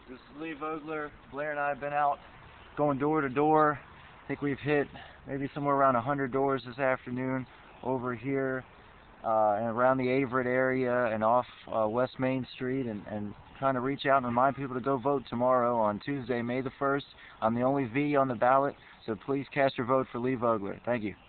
This is Lee Vogler. Blair and I have been out going door to door. I think we've hit maybe somewhere around 100 doors this afternoon over here and around the Averett area and off West Main Street, and trying to reach out and remind people to go vote tomorrow on Tuesday, May the 1st. I'm the only V on the ballot, so please cast your vote for Lee Vogler. Thank you.